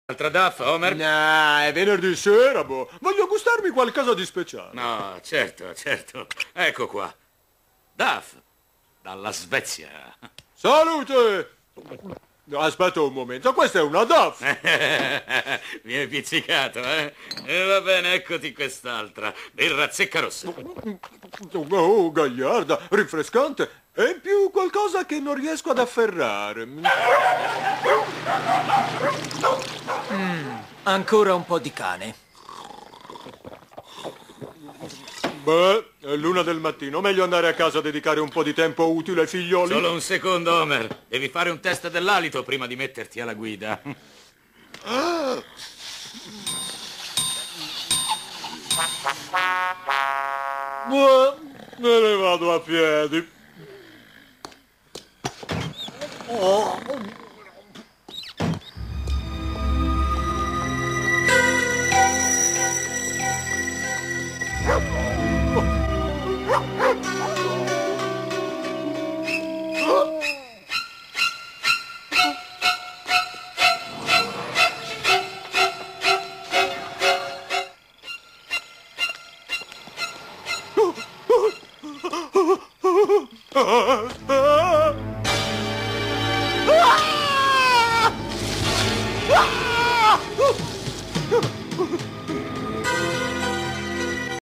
Altra Duff, Homer? Nah, è venerdì sera, boh. Voglio gustarmi qualcosa di speciale. No, certo, certo. Ecco qua. Duff, dalla Svezia. Salute! Aspetta un momento, questa è una Duff. Mi hai pizzicato, eh? E va bene, eccoti quest'altra. Birra zecca rossa. Oh, gagliarda, rinfrescante. E in più qualcosa che non riesco ad afferrare. Ancora un po' di cane. Beh, è l'una del mattino. Meglio andare a casa a dedicare un po' di tempo utile ai figlioli. Solo un secondo, Homer. Devi fare un test dell'alito prima di metterti alla guida. Me ne vado a piedi.